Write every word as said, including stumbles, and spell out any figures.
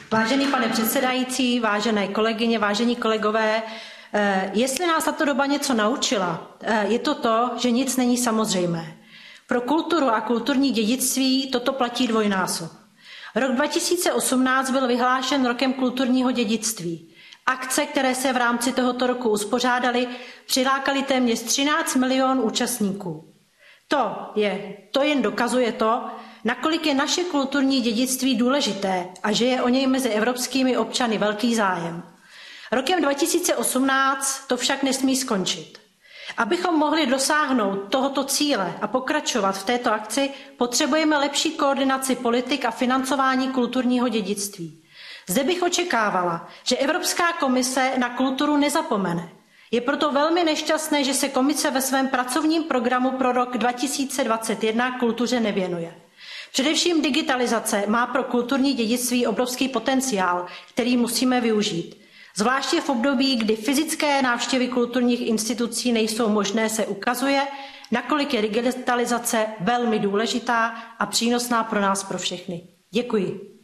Vážený pane předsedající, vážené kolegyně, vážení kolegové, jestli nás tato doba něco naučila, je to to, že nic není samozřejmé. Pro kulturu a kulturní dědictví toto platí dvojnásob. Rok dva tisíce osmnáct byl vyhlášen rokem kulturního dědictví. Akce, které se v rámci tohoto roku uspořádaly, přilákaly téměř třináct milionů účastníků. To, je, to jen dokazuje to, nakolik je naše kulturní dědictví důležité a že je o něj mezi evropskými občany velký zájem. Rokem dva tisíce osmnáct to však nesmí skončit. Abychom mohli dosáhnout tohoto cíle a pokračovat v této akci, potřebujeme lepší koordinaci politik a financování kulturního dědictví. Zde bych očekávala, že Evropská komise na kulturu nezapomene. Je proto velmi nešťastné, že se komise ve svém pracovním programu pro rok dva tisíce dvacet jedna kultuře nevěnuje. Především digitalizace má pro kulturní dědictví obrovský potenciál, který musíme využít. Zvláště v období, kdy fyzické návštěvy kulturních institucí nejsou možné, se ukazuje, nakolik je digitalizace velmi důležitá a přínosná pro nás, pro všechny. Děkuji.